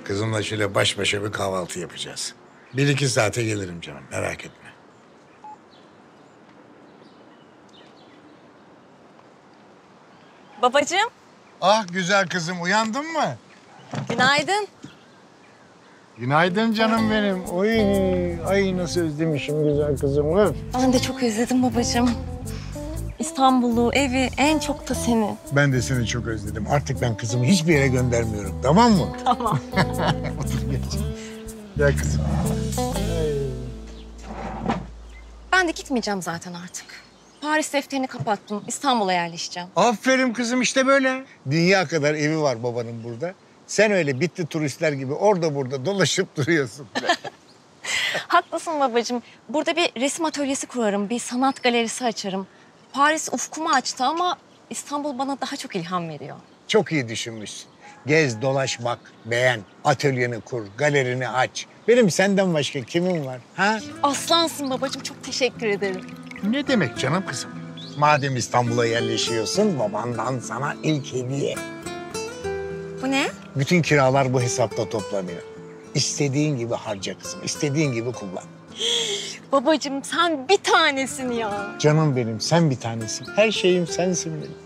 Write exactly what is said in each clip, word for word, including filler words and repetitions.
Kızımla şöyle baş başa bir kahvaltı yapacağız. Bir iki saate gelirim canım, merak etme. Babacığım, Ah güzel kızım, uyandın mı? günaydın. Günaydın canım benim. Oy, ay nasıl özlemişim güzel kızımı. Ben de çok özledim babacığım. İstanbul'u, evi, en çok da seni. Ben de seni çok özledim. Artık ben kızımı hiçbir yere göndermiyorum, tamam mı? Tamam. Otur geç. Gel kızım. Ben de gitmeyeceğim zaten artık. Paris defterini kapattım. İstanbul'a yerleşeceğim. Aferin kızım, işte böyle. Dünya kadar evi var babanın burada. Sen öyle bitti turistler gibi orada burada dolaşıp duruyorsun. Haklısın babacığım. Burada bir resim atölyesi kurarım. Bir sanat galerisi açarım. Paris ufkumu açtı ama İstanbul bana daha çok ilham veriyor. Çok iyi düşünmüşsün. Gez, dolaş, bak, beğen. Atölyeni kur, galerini aç. Benim senden başka kimim var? Ha? Aslansın babacığım. Çok teşekkür ederim. Ne demek canım kızım? Madem İstanbul'a yerleşiyorsun, babandan sana ilk hediye. Bu ne? Bütün kiralar bu hesapta toplanıyor. İstediğin gibi harca kızım, istediğin gibi kullan. Babacığım sen bir tanesin ya. Canım benim, sen bir tanesin. Her şeyim sensin benim.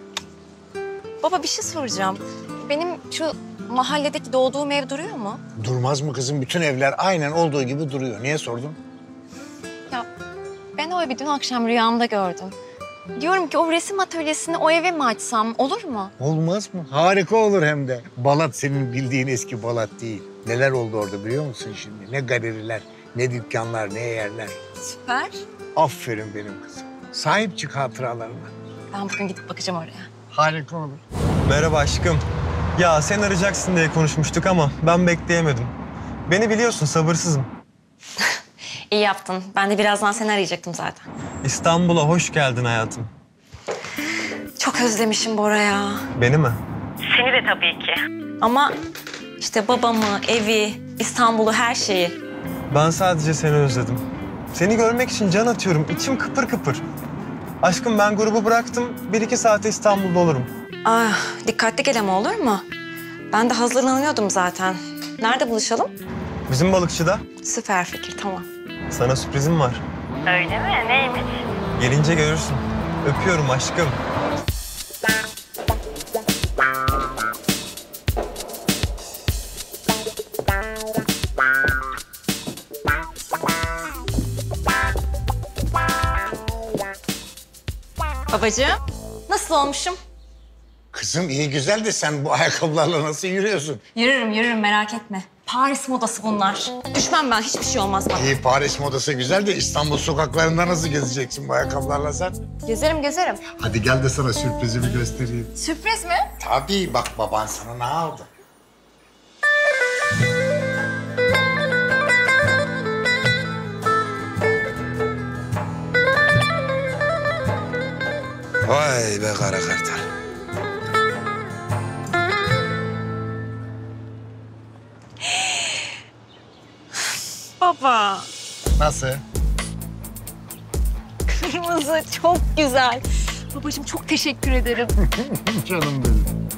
Baba bir şey soracağım. Benim şu mahalledeki doğduğum ev duruyor mu? Durmaz mı kızım? Bütün evler aynen olduğu gibi duruyor. Niye sordun? Ya ben o evi dün akşam rüyamda gördüm. Diyorum ki o resim atölyesini o eve mi açsam olur mu? Olmaz mı? Harika olur hem de. Balat senin bildiğin eski Balat değil. Neler oldu orada biliyor musun şimdi? Ne galeriler, ne dükkanlar, ne yerler. Süper. Aferin benim kızım. Sahip çık hatıralarına. Ben bugün gidip bakacağım oraya. Harika olur. Merhaba aşkım. Ya sen arayacaksın diye konuşmuştuk ama ben bekleyemedim. Beni biliyorsun, sabırsızım. İyi yaptın. Ben de birazdan seni arayacaktım zaten. İstanbul'a hoş geldin hayatım. Çok özlemişim Bora ya. Beni mi? Seni de tabii ki. Ama işte babamı, evi, İstanbul'u, her şeyi. Ben sadece seni özledim. Seni görmek için can atıyorum. İçim kıpır kıpır. Aşkım ben grubu bıraktım. Bir iki saate İstanbul'da olurum. Ah, dikkatli gel ama olur mu? Ben de hazırlanıyordum zaten. Nerede buluşalım? Bizim balıkçıda. Süper fikir, tamam. Sana sürprizim var. Öyle mi? Neymiş? Gelince görürsün. Öpüyorum aşkım. Babacığım, nasıl olmuşum? Kızım iyi güzel de sen bu ayakkabılarla nasıl yürüyorsun? Yürürüm, yürürüm merak etme. Paris modası bunlar. Düşmem ben, hiçbir şey olmaz bana. İyi Paris modası güzel de İstanbul sokaklarında nasıl gezeceksin bu ayakkabılarla sen? Gezerim, gezerim. Hadi gel de sana sürprizimi göstereyim. Sürpriz mi? Tabii bak baban sana ne aldı? Vay be kara kartal. Baba, Nasıl? kırmızı çok güzel. Babacığım çok teşekkür ederim. Canım benim.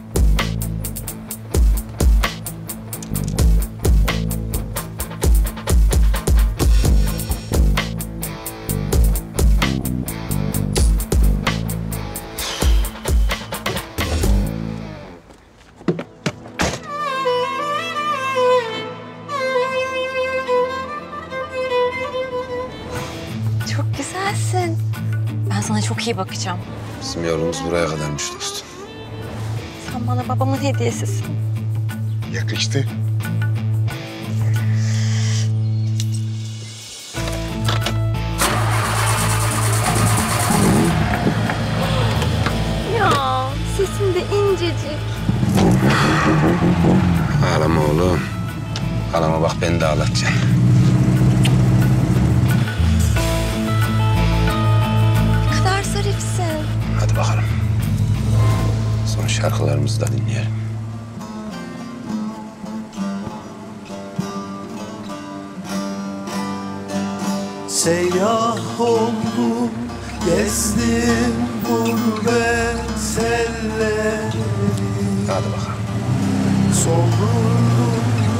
Çok güzelsin. Ben sana çok iyi bakacağım. Bizim yolumuz buraya kadarmış dostum. Sen bana babamın hediyesisin. Yakıştı. Ya sesin de incecik. Ağlama oğlum. Ağlama bak beni de ağlatacaksın. Ne kadar zarifsin. Hadi bakalım. Son şarkılarımızı da dinleyelim. Seyyah oldum, gezdim gurbet elleri. Hadi bakalım. Soldurdum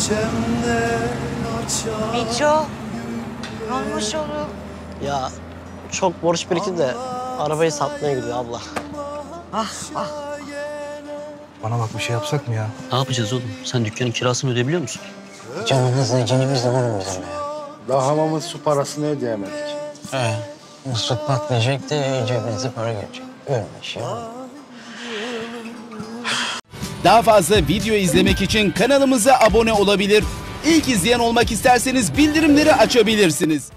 bahçemden açar. Mico, ne olmuş oğlum? Ya çok borç birikti de arabayı satmaya gidiyor abla. Ah ah. Bana bak bir şey yapsak mı ya? Ne yapacağız oğlum? Sen dükkanın kirasını ödeyebiliyor musun? Canımızla cinimizle oğlum bizim ya. Daha hamamın su parasını ödeyemedik. He. Musluk patlayacak da cebinize para gelecek. Ölmüş ya. Daha fazla video izlemek için kanalımıza abone olabilir. İlk izleyen olmak isterseniz bildirimleri açabilirsiniz.